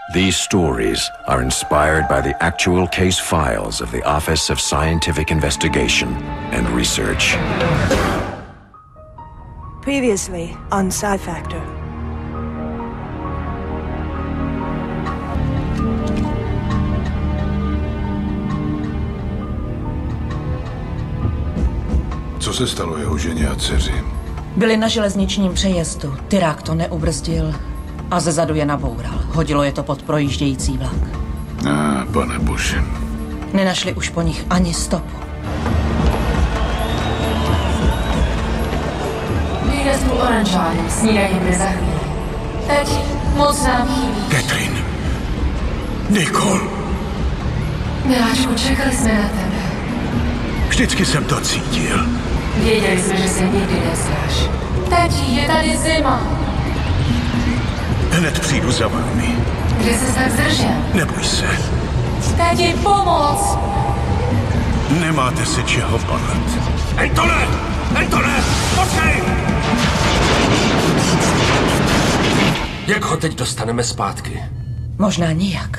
These stories are inspired by the actual case files of the Office of Scientific Investigation and Research. Previously on Sci-Factor. Co se stalo jeho ženě a dceři? Byli na železničním přejezdu. Tyrák to neubrzdil a zezadu je naboural. Hodilo je to pod projíždějící vlak. Pane bože. Nenašli už po nich ani stopu. Někde s oranžovým snídaní bude za chvíli. Teď moc nám chybí. Catherine. Nicole. Miláčku, čekali jsme na tebe. Vždycky jsem to cítil. Věděli jsme, že se nikdy nevzdáš. Tati, je tady zima. Hned přijdu za vámi. Kde jsi tak zdržel? Neboj se. Tati, pomoc! Nemáte se čeho bát. Antone! Antone! Počkej! Jak ho teď dostaneme zpátky? Možná nijak.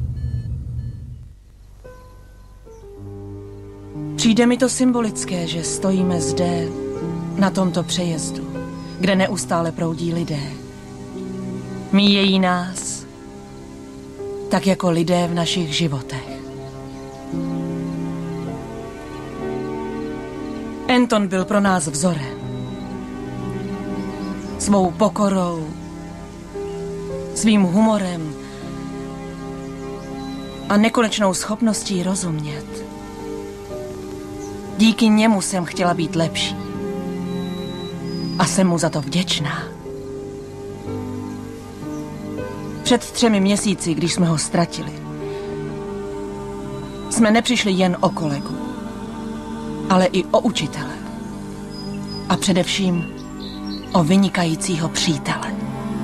Přijde mi to symbolické, že stojíme zde, na tomto přejezdu, kde neustále proudí lidé. Míjejí nás, tak jako lidé v našich životech. Anton byl pro nás vzorem. Svou pokorou, svým humorem a nekonečnou schopností rozumět. Díky němu jsem chtěla být lepší. A jsem mu za to vděčná. Před 3 měsíci, když jsme ho ztratili, jsme nepřišli jen o kolegu, ale i o učitele. A především o vynikajícího přítele.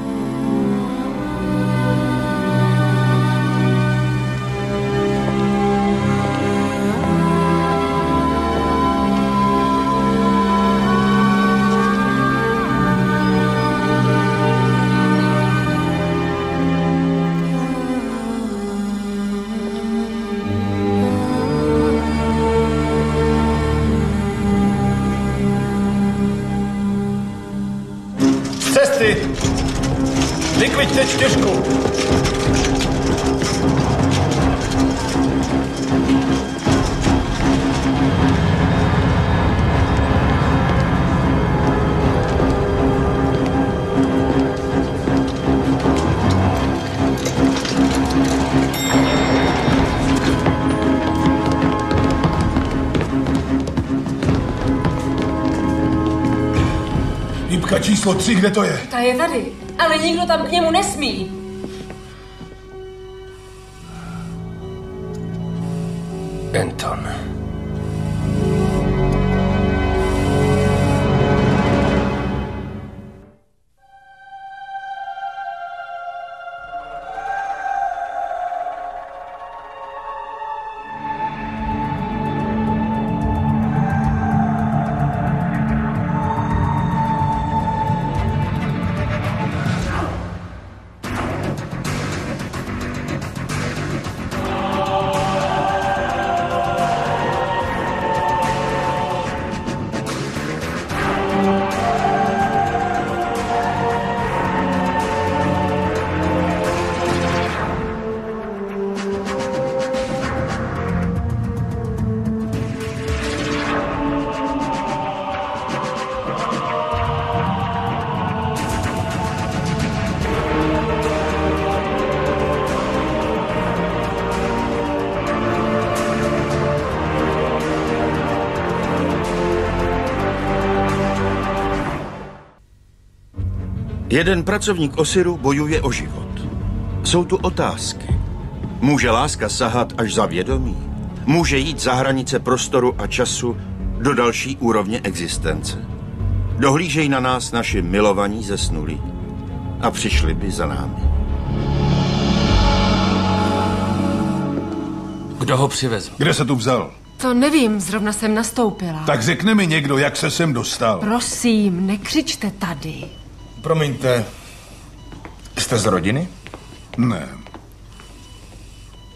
Vykliďte čtyřku. Lípka číslo 3, kde to je? Ta je tady, ale nikdo tam k němu nesmí. Anton. Jeden pracovník Osiru bojuje o život. Jsou tu otázky. Může láska sahat až za vědomí? Může jít za hranice prostoru a času do další úrovně existence? Dohlížej na nás naši milovaní zesnulí a přišli by za námi. Kdo ho přivezl? Kde se tu vzal? To nevím, zrovna jsem nastoupila. Tak řekne mi někdo, jak se sem dostal. Prosím, nekřičte tady. Promiňte, jste z rodiny? Ne,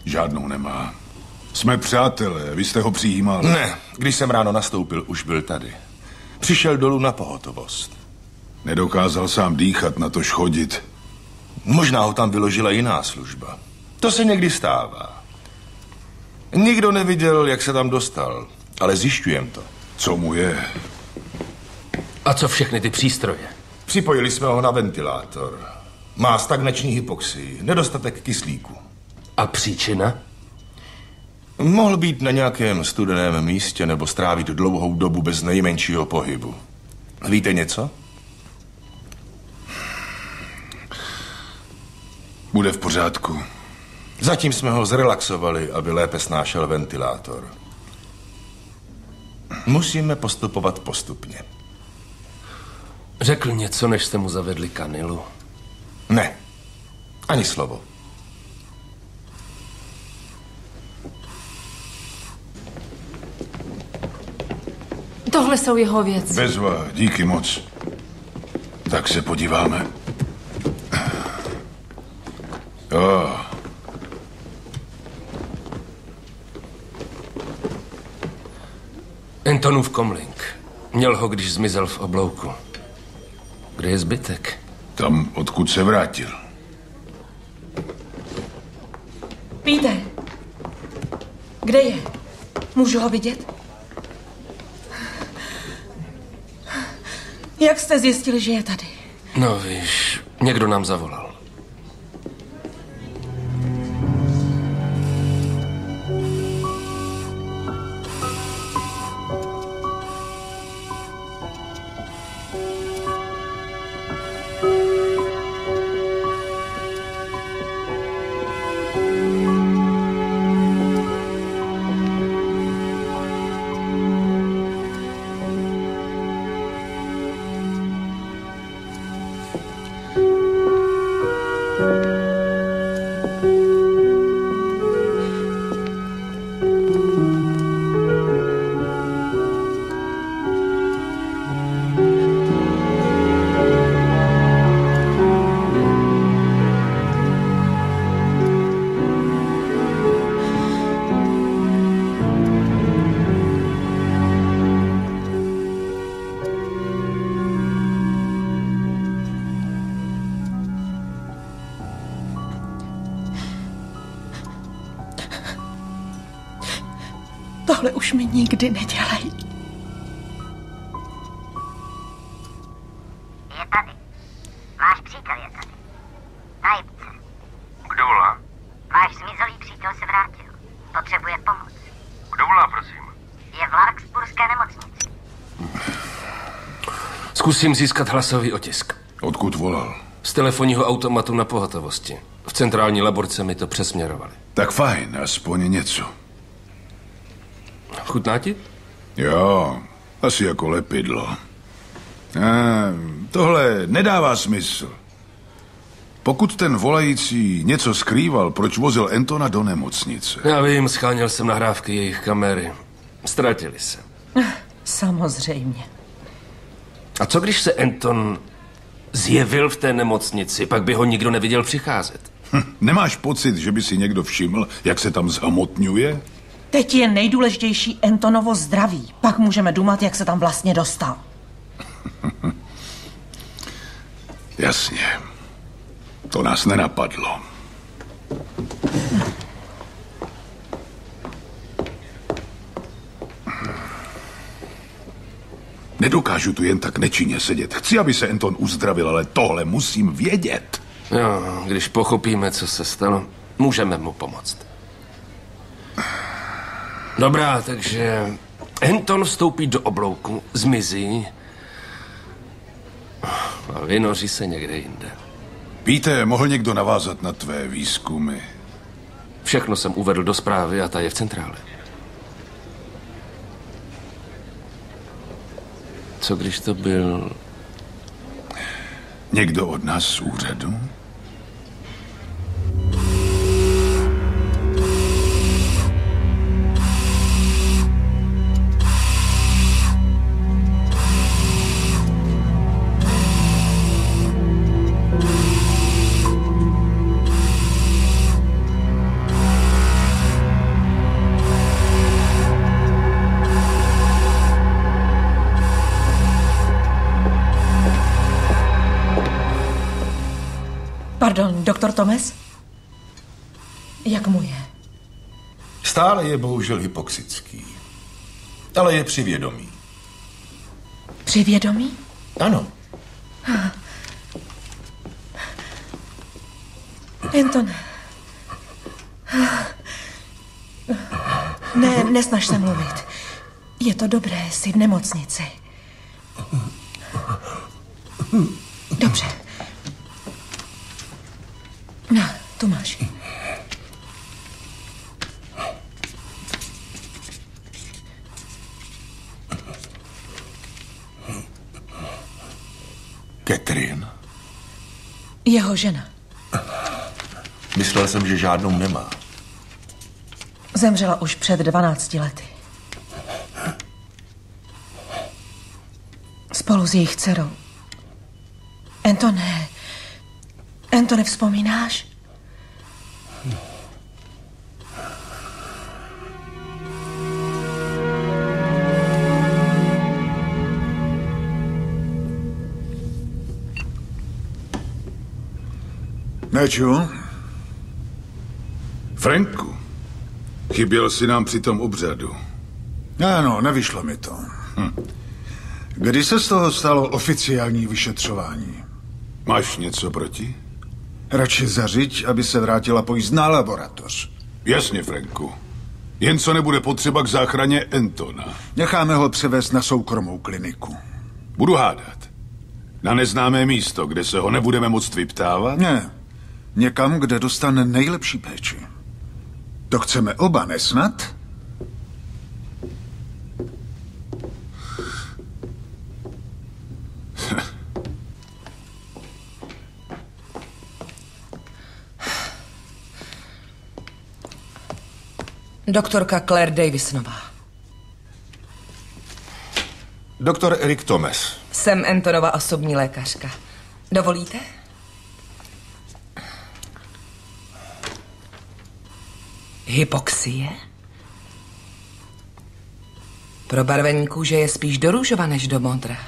Žádnou nemá. Jsme přátelé, vy jste ho přijímal. Ne, když jsem ráno nastoupil, už byl tady. Přišel dolů na pohotovost. Nedokázal sám dýchat, natož chodit. Možná ho tam vyložila jiná služba. To se někdy stává. Nikdo neviděl, jak se tam dostal, ale zjišťujem to. Co mu je? A co všechny ty přístroje? Připojili jsme ho na ventilátor. Má stagnační hypoxii, nedostatek kyslíku. A příčina? Mohl být na nějakém studeném místě nebo strávit dlouhou dobu bez nejmenšího pohybu. Víte něco? Bude v pořádku. Zatím jsme ho zrelaxovali, aby lépe snášel ventilátor. Musíme postupovat postupně. Řekl něco, než jste mu zavedli kanilu? Ne, ani slovo. Tohle jsou jeho věci. Bezva, díky moc. Tak se podíváme. Jo. Antonův komlink. Měl ho, když zmizel v oblouku. Kde je zbytek? Tam, odkud se vrátil. Pete, kde je? Můžu ho vidět? Jak jste zjistili, že je tady? No víš, někdo nám zavolal. Tohle už mi nikdy nedělej. Je tady. Váš přítel je tady. Najít se. Kdo volá? Váš zmizelý přítel se vrátil. Potřebuje pomoc. Kdo volá, prosím? Je v Larkspurské nemocnici. Zkusím získat hlasový otisk. Odkud volal? Z telefonního automatu na pohotovosti. V centrální laborce mi to přesměrovali. Tak fajn, aspoň něco. Chutná ti? Jo, asi jako lepidlo. Tohle nedává smysl. Pokud ten volající něco skrýval, proč vozil Antona do nemocnice? Já vím, scháněl jsem nahrávky jejich kamery. Ztratili se. Samozřejmě. A co když se Anton zjevil v té nemocnici, pak by ho nikdo neviděl přicházet? Nemáš pocit, že by si někdo všiml, jak se tam zhamotňuje? Teď je nejdůležitější Antonovo zdraví. Pak můžeme dumat, jak se tam vlastně dostal. Jasně. To nás nenapadlo. Nedokážu tu jen tak nečinně sedět. Chci, aby se Anton uzdravil, ale tohle musím vědět. Jo, když pochopíme, co se stalo, můžeme mu pomoct. Dobrá, takže Anton vstoupí do oblouku, zmizí a vynoří se někde jinde. Víte, mohl někdo navázat na tvé výzkumy? Všechno jsem uvedl do zprávy a ta je v centrále. Co když to byl... Někdo od nás z úřadu? Pardon, doktor Thomas? Jak mu je? Stále je bohužel hypoxický. Ale je při vědomí. Při vědomí? Ano. Anton. Ne, nesnaž se mluvit. Je to dobré, jsi v nemocnici. Dobře. No, tu máš. Catherine? Jeho žena. Myslel jsem, že žádnou nemá. Zemřela už před 12 lety. Spolu s jejich dcerou. Antone, vzpomínáš? Neču? Franku, chyběl jsi nám při tom obřadu. Ano, nevyšlo mi to. Kdy se z toho stalo oficiální vyšetřování? Máš něco proti? Radši zařiď, aby se vrátila pojízdná laboratoř. Jasně, Franku. Jen co nebude potřeba k záchraně Antona. Necháme ho převést na soukromou kliniku. Budu hádat. Na neznámé místo, kde se ho nebudeme moct vyptávat? Ne. Někam, kde dostane nejlepší péči. To chceme oba, nesnad? Doktorka Claire Davisonová. Doktor Eric Thomas. Jsem Antonova osobní lékařka. Dovolíte? Hypoxie? Probarvení kůže je spíš do růžova než do modra.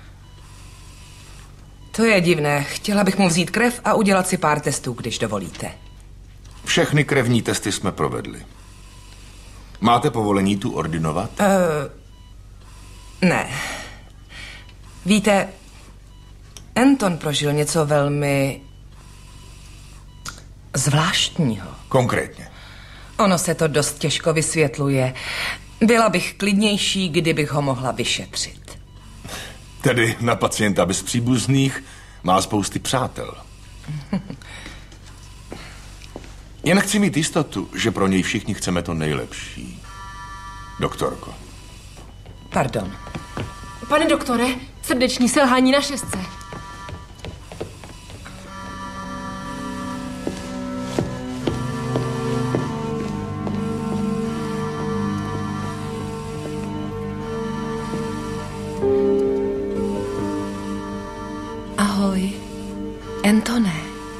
To je divné. Chtěla bych mu vzít krev a udělat si pár testů, když dovolíte. Všechny krevní testy jsme provedli. Máte povolení tu ordinovat? Ne. Víte, Anton prožil něco velmi zvláštního. Konkrétně? Ono se to dost těžko vysvětluje. Byla bych klidnější, kdybych ho mohla vyšetřit. Tedy na pacienta bez příbuzných má spousty přátel. Jen chci mít jistotu, že pro něj všichni chceme to nejlepší. Doktorko. Pardon. Pane doktore, srdeční selhání na 6. Ahoj, Antone.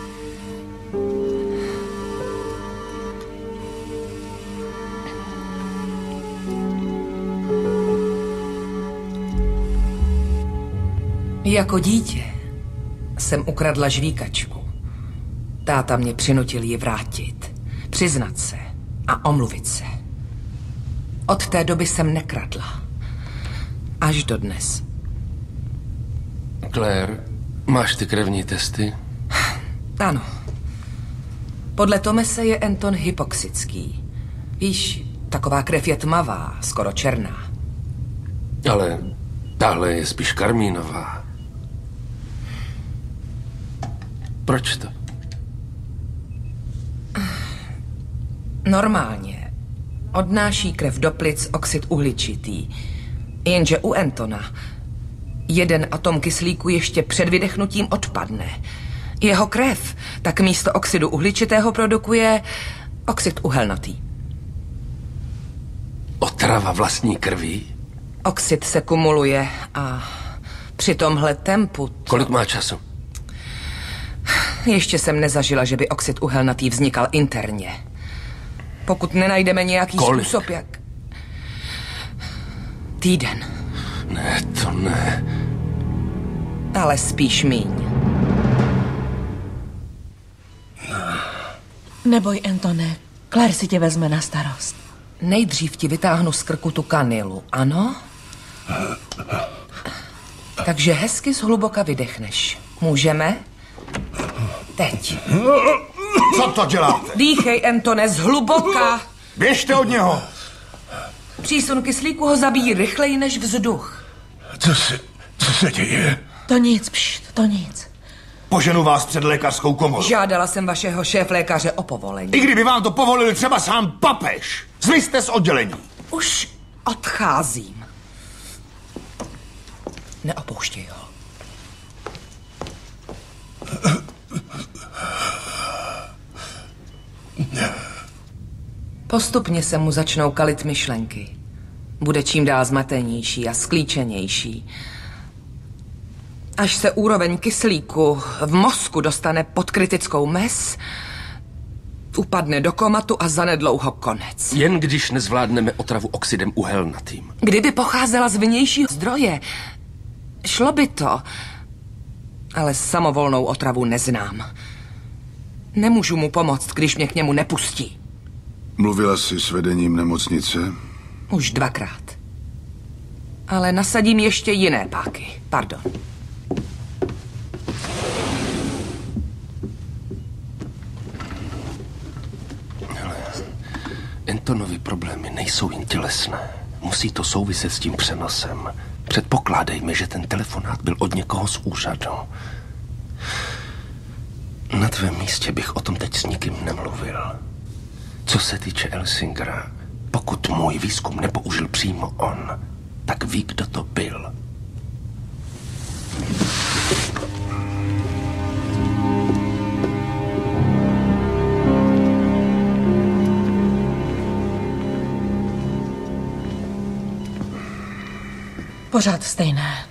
Jako dítě jsem ukradla žvíkačku. Táta mě přinutil ji vrátit, přiznat se a omluvit se. Od té doby jsem nekradla. Až do dnes. Claire, máš ty krevní testy? Ano. Podle Thomase je Anton hypoxický. Víš, taková krev je tmavá, skoro černá. Ale tahle je spíš karmínová. Proč to? Normálně odnáší krev do plic oxid uhličitý. Jenže u Antona jeden atom kyslíku ještě před vydechnutím odpadne. Jeho krev tak místo oxidu uhličitého produkuje oxid uhelnatý. Otrava vlastní krví? Oxid se kumuluje a při tomhle tempu... Kolik má času? Ještě jsem nezažila, že by oxid uhelnatý vznikal interně. Pokud nenajdeme nějaký způsob, jak... Týden. Ne, to ne. Ale spíš míň. Neboj, Antone, Claire si tě vezme na starost. Nejdřív ti vytáhnu z krku tu kanilu, ano? Takže hezky zhluboka vydechneš. Můžeme? Teď. Co to děláte? Dýchej, Antone, zhluboka. Běžte od něho. Přísun kyslíku ho zabíjí rychleji než vzduch. Co se děje? To nic, to nic. Poženu vás před lékařskou komoru. Žádala jsem vašeho šéflékaře o povolení. I kdyby vám to povolil třeba sám papež. Zmizte z oddělení. Už odcházím. Neopouštěj ho. Postupně se mu začnou kalit myšlenky. Bude čím dál zmatenější a sklíčenější. Až se úroveň kyslíku v mozku dostane pod kritickou mez, upadne do komatu a zanedlouho konec. Jen když nezvládneme otravu oxidem uhelnatým. Kdyby pocházela z vnějšího zdroje, šlo by to, ale samovolnou otravu neznám. Nemůžu mu pomoct, když mě k němu nepustí. Mluvila jsi s vedením nemocnice? Už 2krát. Ale nasadím ještě jiné páky. Pardon. Hele, Antonovy problémy nejsou jen tělesné. Musí to souviset s tím přenosem. Předpokládejme, že ten telefonát byl od někoho z úřadu. Na tvém místě bych o tom teď s nikým nemluvil. Co se týče Elsingera, pokud můj výzkum nepoužil přímo on, tak ví, kdo to byl. Pořád stejné.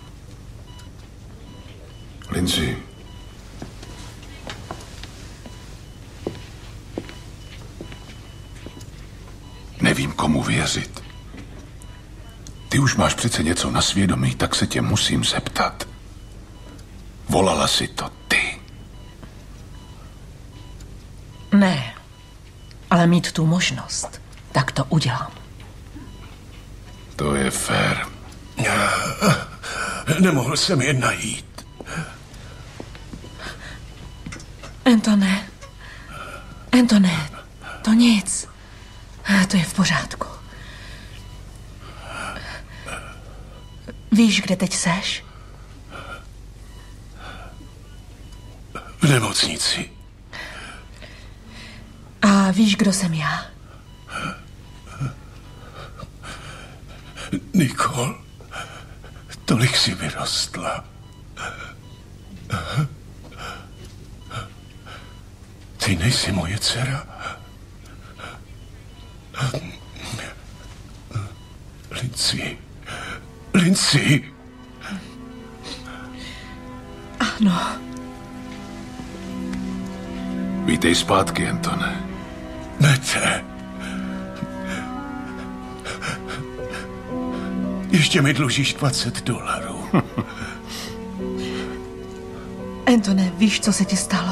Lindsay. Nevím, komu věřit. Ty už máš přece něco na svědomí, tak se tě musím zeptat. Volala si to ty? Ne, ale mít tu možnost, tak to udělám. To je fér. Nemohl jsem je najít. Antone, to nic. To je v pořádku. Víš, kde teď seš? V nemocnici. A víš, kdo jsem já? Nicole, tolik si vyrostla. Ty nejsi moje dcera. Lindsay. Ano. Vítej zpátky, Antone. Mete. Ještě mi dlužíš $20. Antone, víš, co se ti stalo?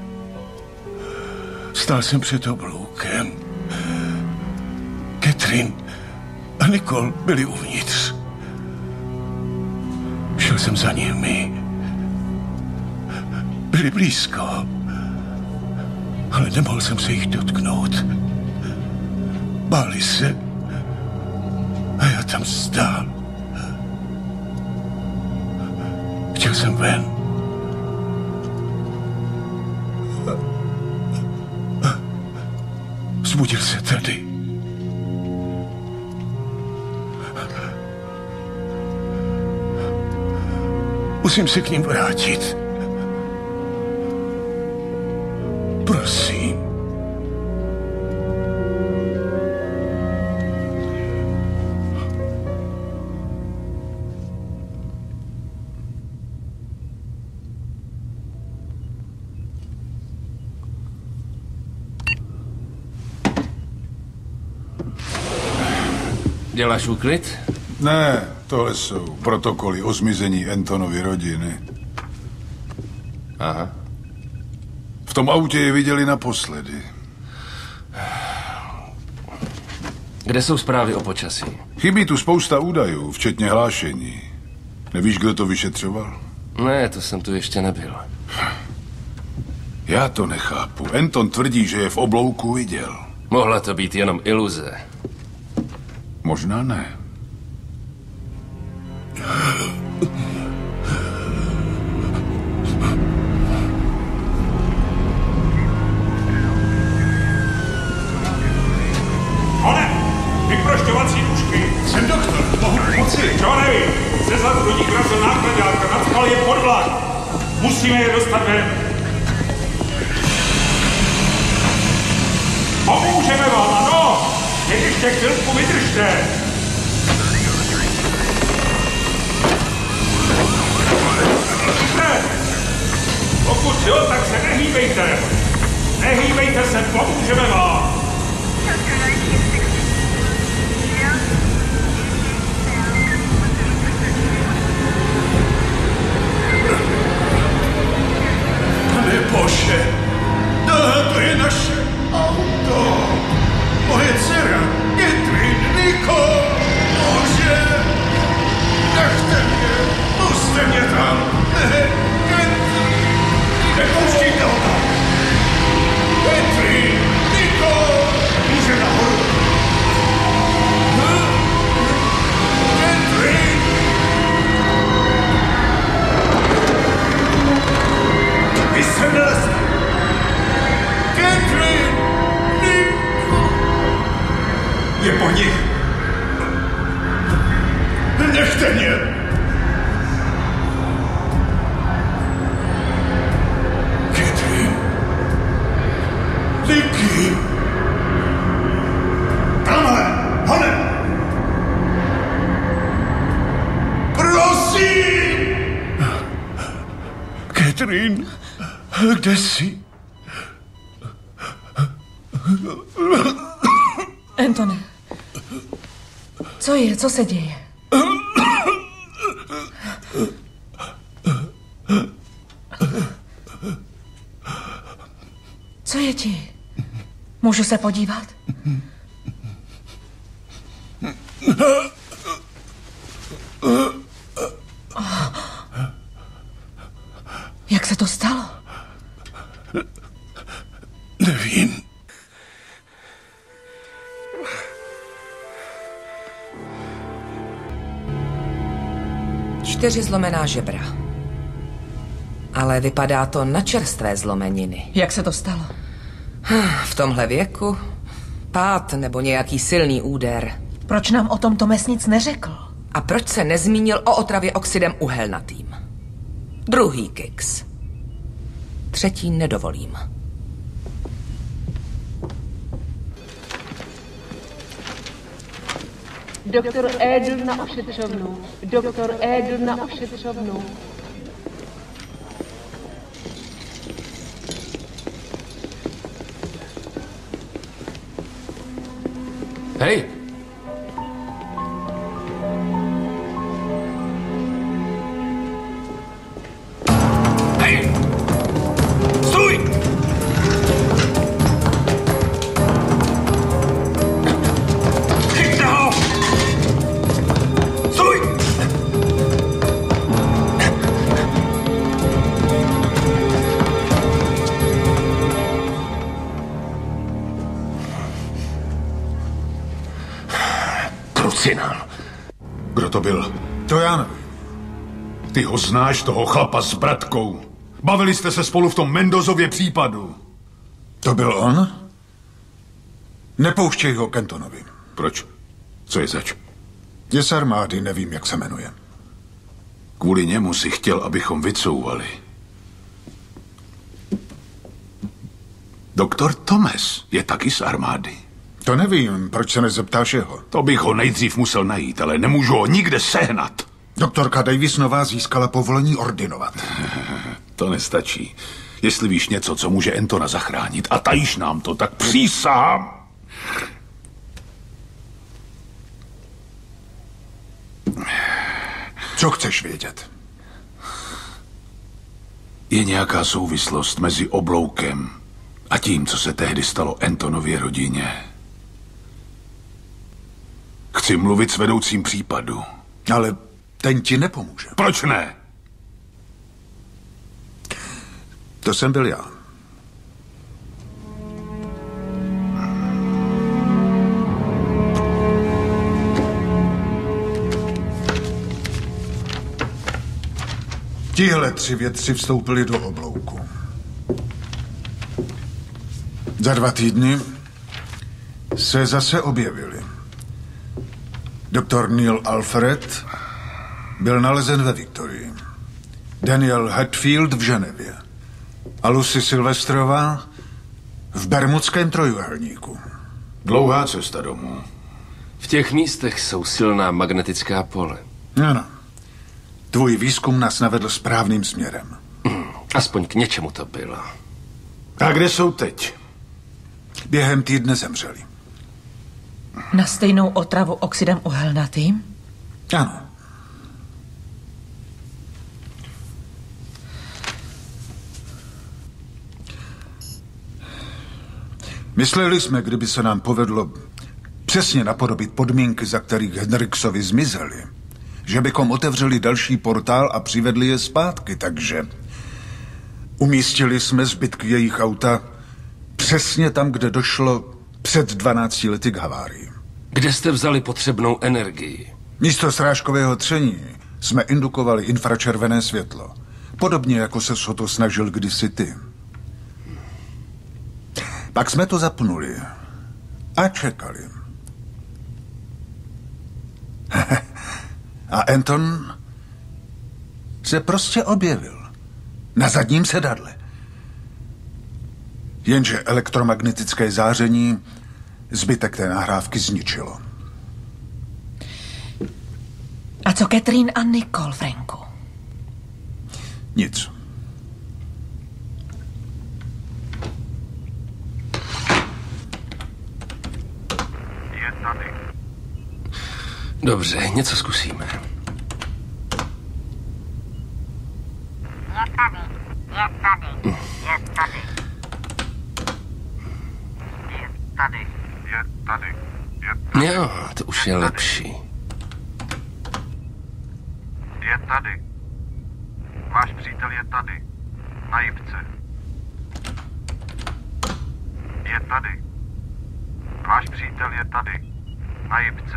Stál jsem před obloukem. Catherine a Nicole byli uvnitř. Šel jsem za nimi. Byli blízko, ale nemohl jsem se jich dotknout. Báli se a já tam stál. Chtěl jsem ven. Vzbudil se tady. Musím se k ním vrátit. Prosím. Děláš úklid? Ne, tohle jsou protokoly o zmizení Antonovy rodiny. Aha. V tom autě je viděli naposledy. Kde jsou zprávy o počasí? Chybí tu spousta údajů, včetně hlášení. Nevíš, kdo to vyšetřoval? Ne, to jsem tu ještě nebyl. Já to nechápu. Anton tvrdí, že je v oblouku viděl. Mohla to být jenom iluze. Možná ne. Hone, vyprošťovací nůžky. Jsem doktor, mohu pomoci. Johnny, sezad do ní vrazil nákladáka, nadspal je pod vlak. Musíme je dostat ven. Pomůžeme vám, ano! Jen ještě chvilku vydržte. Pokud jo, tak se nehýbejte. Nehýbejte se, pomůžeme vám. Pane Bože, to je naše auto. Moje dcera, Catherine, Niko, Bože, nechte mě, puste mě tam. Nepouštějte ho tam. Catherine, Niko, může nahoru. Catherine. Vy se nelezte. Catherine, Niko. Je po nich. Nechte mě. Niky! Tamhle! Honem! Prosím! Catherine, kde jsi? Antone, co je? Co se děje? Co je ti? Můžu se podívat? Jak se to stalo? Nevím. Čtyři zlomená žebra. Ale vypadá to na čerstvé zlomeniny. Jak se to stalo? V tomhle věku? Pád nebo nějaký silný úder. Proč nám o tom Tomes nic neřekl? A proč se nezmínil o otravě oxidem uhelnatým? Druhý kiks. Třetí nedovolím. Doktor Edl na ošetřovnu. Doktor Edl na ošetřovnu. Hej! Hej! Stůj! Chyťte ho! Stůj! Krucinál. Kdo to byl? To já nevím. Ty ho znáš, toho chlapa s bratkou. Bavili jste se spolu v tom Mendozově případu. To byl on? Nepouštěj ho k Antonovi. Proč? Co je zač? Je z armády, nevím, jak se jmenuje. Kvůli němu si chtěl, abychom vycouvali. Doktor Tomes je taky z armády. To nevím, proč se nezeptáš jeho. To bych ho nejdřív musel najít, ale nemůžu ho nikde sehnat. Doktorka Davis nová získala povolení ordinovat. To nestačí. Jestli víš něco, co může Antona zachránit a tajíš nám to, tak přísahám. Co chceš vědět? Je nějaká souvislost mezi obloukem a tím, co se tehdy stalo Antonově rodině? Chci mluvit s vedoucím případu. Ale ten ti nepomůže. Proč ne? To jsem byl já. Tihle 3 vědci vstoupili do oblouku. Za 2 týdny se zase objevili. Doktor Neil Alfred byl nalezen ve Viktorii. Daniel Hatfield v Ženevě. A Lucy Silvestrová v Bermudském trojúhelníku. Dlouhá cesta domů. V těch místech jsou silná magnetická pole. Ano. Tvůj výzkum nás navedl správným směrem. Aspoň k něčemu to bylo. A kde jsou teď? Během týdne zemřeli. Na stejnou otravu oxidem uhelnatým? Ano. Mysleli jsme, kdyby se nám povedlo přesně napodobit podmínky, za kterých Hendriksovi zmizeli, že bychom otevřeli další portál a přivedli je zpátky, takže umístili jsme zbytky jejich auta přesně tam, kde došlo před 12 lety k havárii. Kde jste vzali potřebnou energii? Místo srážkového tření jsme indukovali infračervené světlo. Podobně, jako se o to snažil kdysi ty. Pak jsme to zapnuli a čekali. A Anton se prostě objevil na zadním sedadle. Jenže elektromagnetické záření zbytek té nahrávky zničilo. A co Catherine a Nicole, Franku? Nic. Je tady. Dobře, něco zkusíme. Je tady. Je tady. Je tady. Je tady. Je tady. Je tady. Jo, to už je lepší. Je tady. Váš přítel je tady. Na jipce. Je tady. Váš přítel je tady. Na jipce.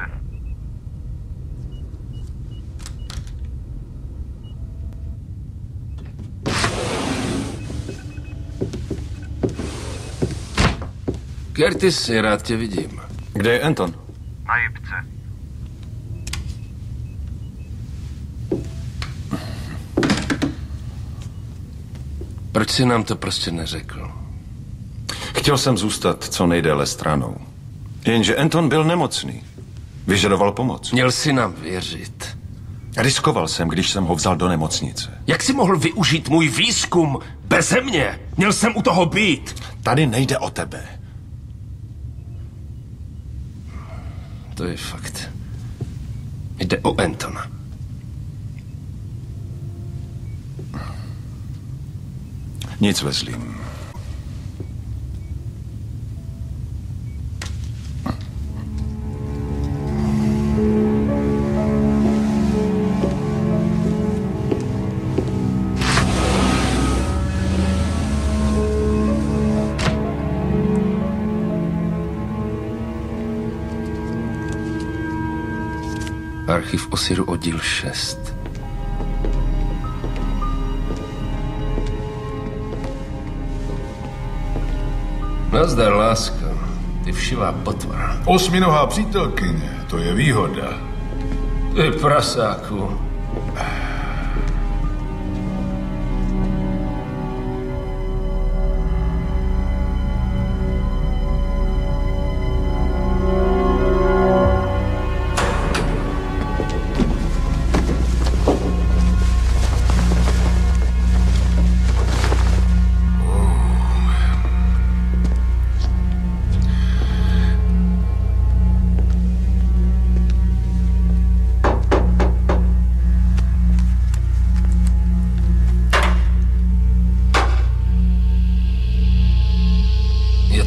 Curtis, rád tě vidím. Kde je Anton? Na jipce. Proč jsi nám to prostě neřekl? Chtěl jsem zůstat co nejdéle stranou. Jenže Anton byl nemocný. Vyžadoval pomoc. Měl jsi nám věřit. Riskoval jsem, když jsem ho vzal do nemocnice. Jak jsi mohl využít můj výzkum beze mě? Měl jsem u toho být. Tady nejde o tebe. To je fakt. Jde o Antona. Nic, Wesley. Archiv Osiru, oddíl 6. Nazdar, lásko. Ty všivá potvora. 8nohá přítelkyně, to je výhoda. Ty prasáku.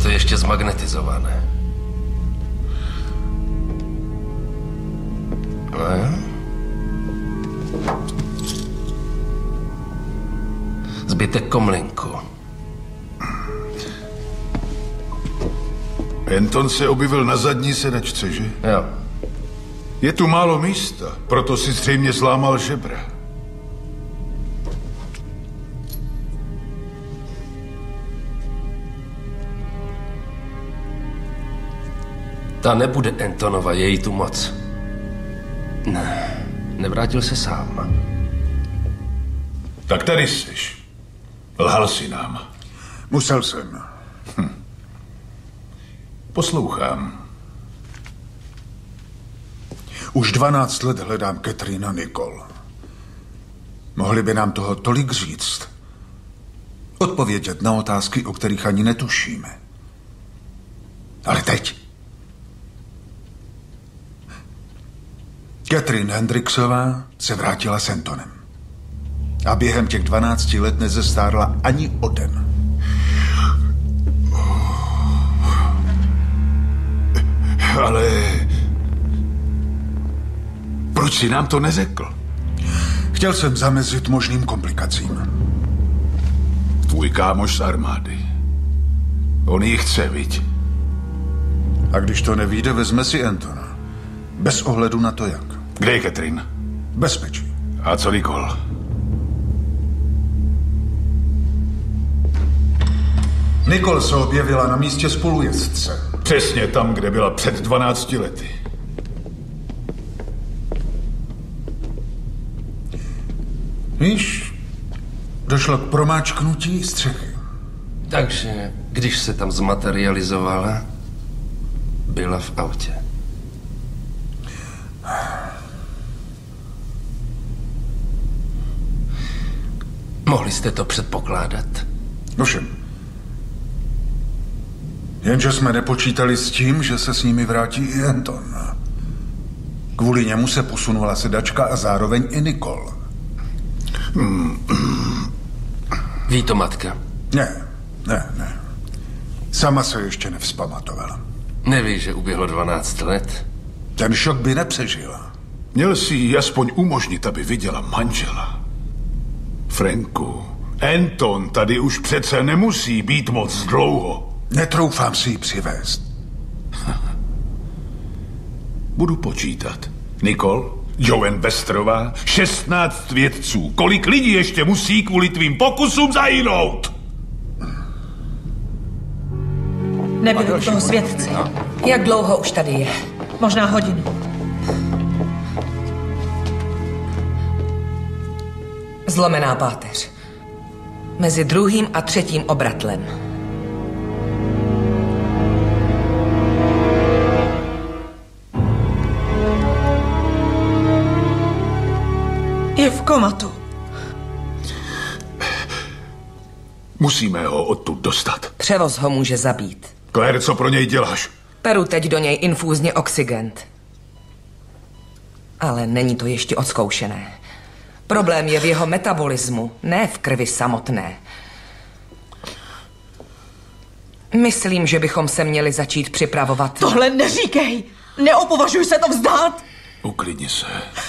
to ještě zmagnetizované. Zbytek komlinku. Anton se objevil na zadní sedačce, že? Jo. Je tu málo místa, proto si zřejmě zlámal žebra. Ta nebude Antonova, je jí tu moc. Ne, nevrátil se sám. Tak tady jsiš. Lhal si nám. Musel jsem. Poslouchám. Už 12 let hledám Catherine a Nicole. Mohli by nám toho tolik říct. Odpovědět na otázky, o kterých ani netušíme. Ale teď. Catherine Hendricksová se vrátila s Antonem. A během těch 12 let nezestárla ani o den. Ale proč si nám to neřekl? Chtěl jsem zamezit možným komplikacím. Tvůj kámoš z armády. On ji chce, viď? A když to nevyjde, vezme si Antona. Bez ohledu na to, jak. Kde je Catherine? Bezpečí. A co Nicole? Nicole se objevila na místě spolujezdce. Přesně tam, kde byla před 12 lety. Víš, došlo k promáčknutí střechy. Takže, když se tam zmaterializovala, byla v autě. Mohli jste to předpokládat? Ovšem. Jenže jsme nepočítali s tím, že se s nimi vrátí i Anton. Kvůli němu se posunula sedačka a zároveň i Nicole. Ví to matka? Ne. Sama se ještě nevzpamatovala. Neví, že uběhlo 12 let? Ten šok by nepřežila. Měl si jí aspoň umožnit, aby viděla manžela. Franku, Anton tady už přece nemusí být moc dlouho. Netroufám si ji přivést. Budu počítat. Nicole, Joan Westerová, 16 vědců. Kolik lidí ještě musí kvůli tvým pokusům zahynout? Nebyli u toho svědci. Jak dlouho už tady je? Možná hodinu. Zlomená páteř. Mezi 2. a 3. obratlem. Je v komatu. Musíme ho odtud dostat. Převoz ho může zabít. Claire, co pro něj děláš? Peru teď do něj infúzně oxygent. Ale není to ještě odzkoušené. Problém je v jeho metabolismu, ne v krvi samotné. Myslím, že bychom se měli začít připravovat. Tohle neříkej! Neopovažuj se to vzdát! Uklidni se.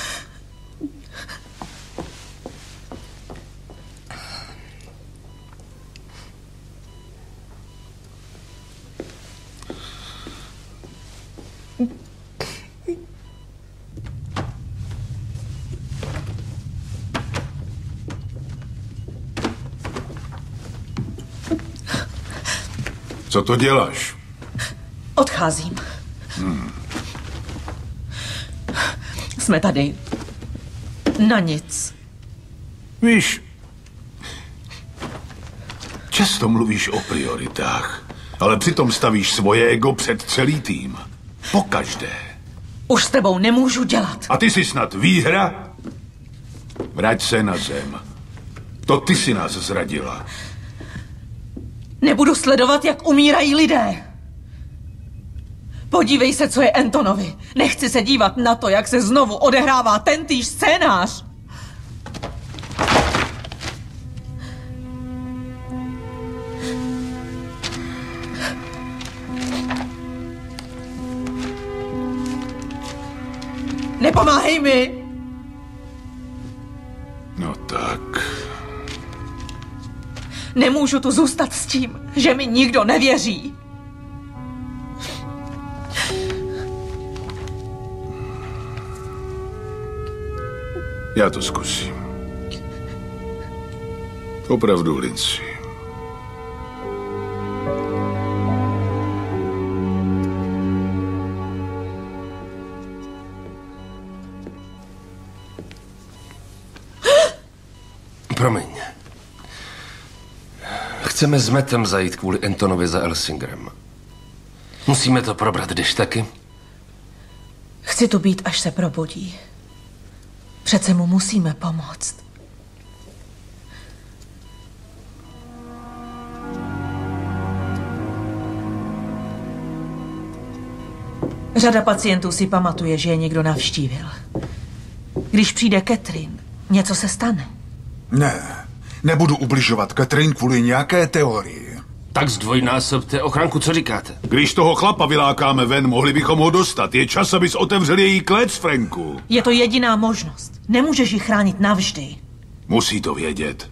Co to děláš? Odcházím. Jsme tady. Na nic. Víš, často mluvíš o prioritách, ale přitom stavíš svoje ego před celý tým. Pokaždé. Už s tebou nemůžu dělat. A ty jsi snad výhra? Vrať se na zem. To ty si nás zradila. Nebudu sledovat, jak umírají lidé. Podívej se, co je Antonovi. Nechci se dívat na to, jak se znovu odehrává tentýž scénář. pomáhej mi! No tak. Nemůžu tu zůstat s tím, že mi nikdo nevěří. Já to zkusím. Opravdu, Lindsay. Promiň. Chceme s Mattem zajít kvůli Antonovi za Elsingerem. Musíme to probrat, jdeš taky? Chci tu být, až se probudí. Přece mu musíme pomoct. Řada pacientů si pamatuje, že je někdo navštívil. Když přijde Catherine, něco se stane. Ne, nebudu ubližovat Catherine kvůli nějaké teorii. Tak zdvojnásobte ochranku, co říkáte? Když toho chlapa vylákáme ven, mohli bychom ho dostat. Je čas, abys otevřel její klec, Franku. Je to jediná možnost. Nemůžeš ji chránit navždy. Musí to vědět.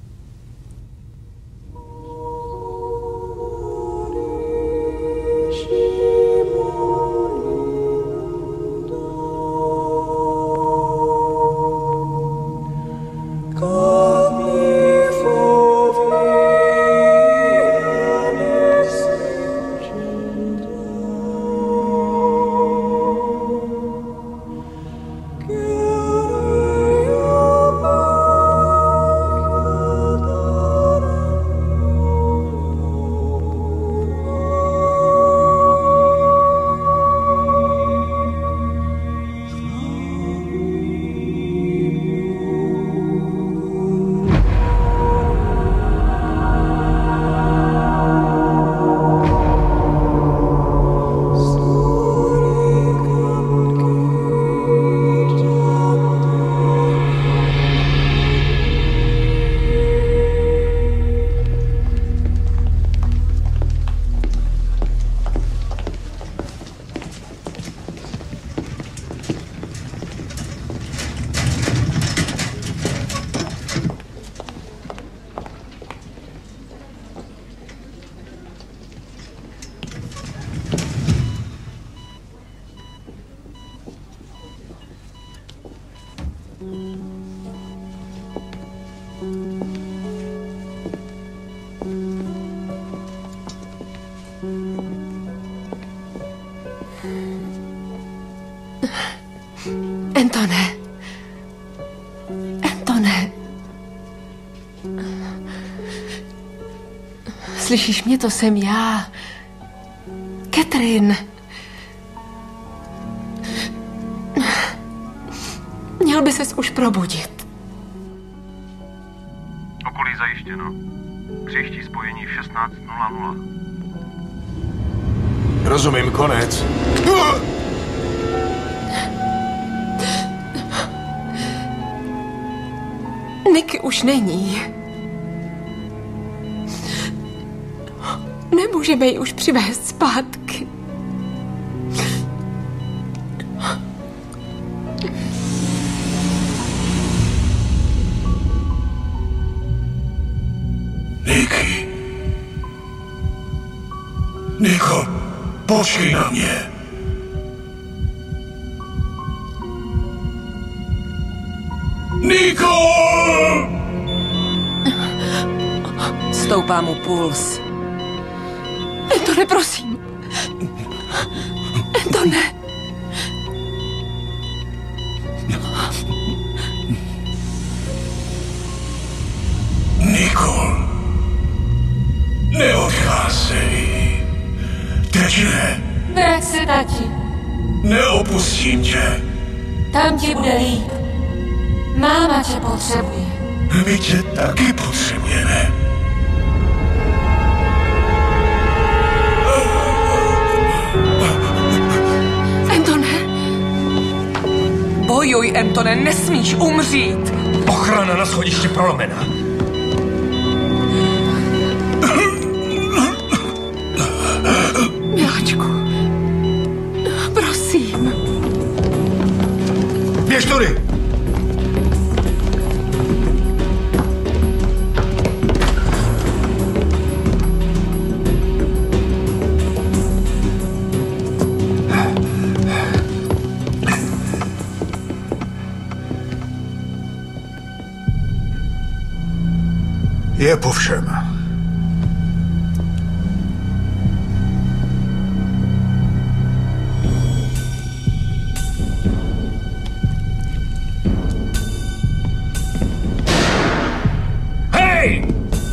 Antone. Antone. Slyšíš mě, to jsem já. Catherine. Měl by ses už probudit. Okolí zajištěno. Příští spojení v 16:00. Rozumím, konec. Niky už není. Nemůžeme ji už přivést zpátky. Niky. Niko, počkej na mě. Niko! Stoupá mu puls. Antone, prosím. Antone. Nikol, neodcházej. Teď ne. Vrať se, tati. Neopustím tě. Tam ti bude líp. Máma tě potřebuje. My tě taky potřebujeme. Antone. Bojuj, Antone, nesmíš umřít. Ochrana na schodišti prolomena. Miláčku, prosím. tudy! Je po všem. Hej!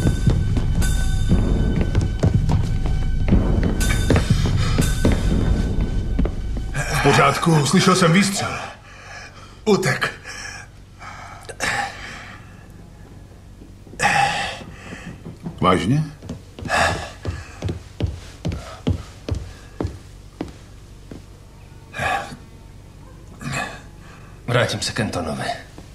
V pořádku, slyšel jsem výstřel. Utek. Vážně? Vrátím se k Antonovi.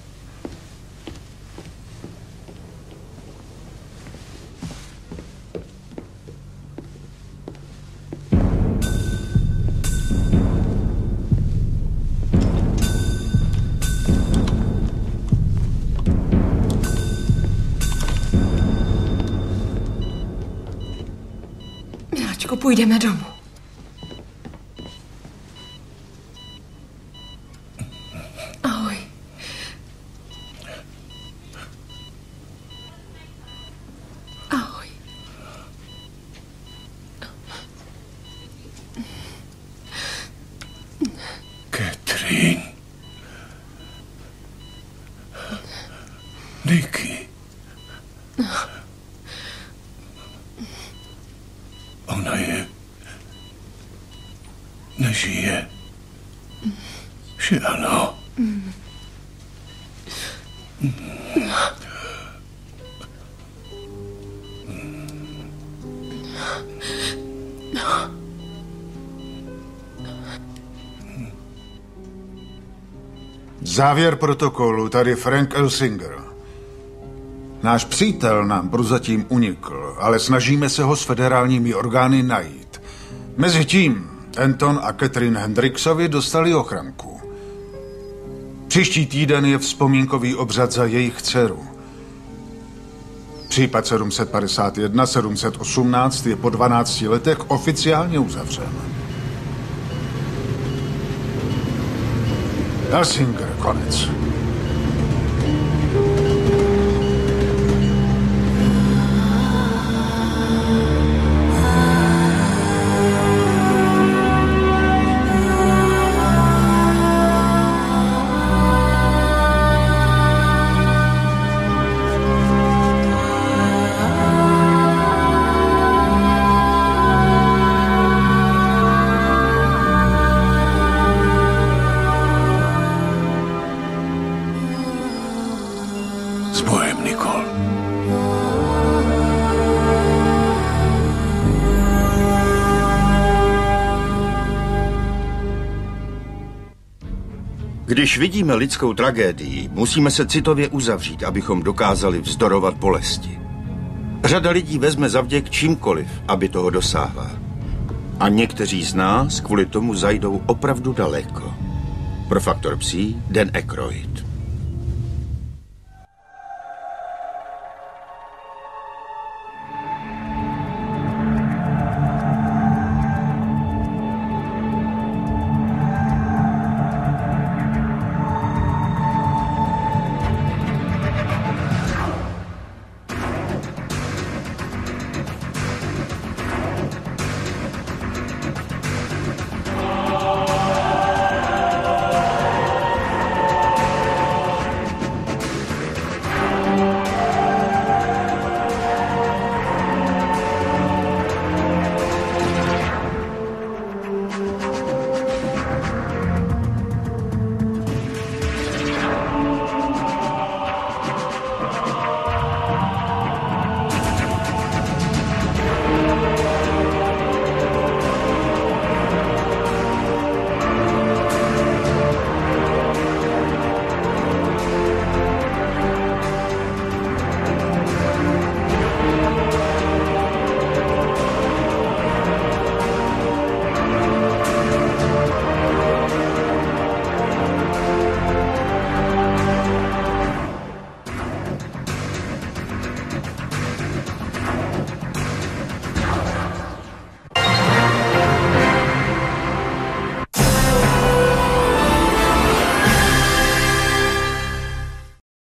Miláčku, půjdeme domů. Ahoj. Ahoj. Catherine. Nicky. Ona je... nežije. Že ano. Závěr protokolu, tady Frank Elsinger. Náš přítel nám prozatím unikl, ale snažíme se ho s federálními orgány najít. Mezitím Anton a Catherine Hendricksovi dostali ochranku. Příští týden je vzpomínkový obřad za jejich dceru. Případ 751-718 je po 12 letech oficiálně uzavřen. Elsinger, konec. S Bohem, Nicole. Když vidíme lidskou tragédii, musíme se citově uzavřít, abychom dokázali vzdorovat bolesti. Řada lidí vezme zavděk čímkoliv, aby toho dosáhla. A někteří z nás kvůli tomu zajdou opravdu daleko. Pro Faktor Psi, Dan Aykroyd.